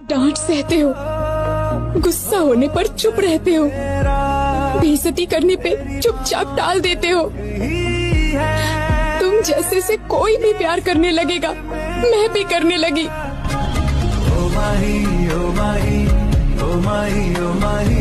डांट सहते हो, गुस्सा होने पर चुप रहते हो, बेइज्जती करने पे चुपचाप टाल देते हो। तुम जैसे से कोई भी प्यार करने लगेगा, मैं भी करने लगी। ओ माही, ओ माही, ओ माही, ओ माही।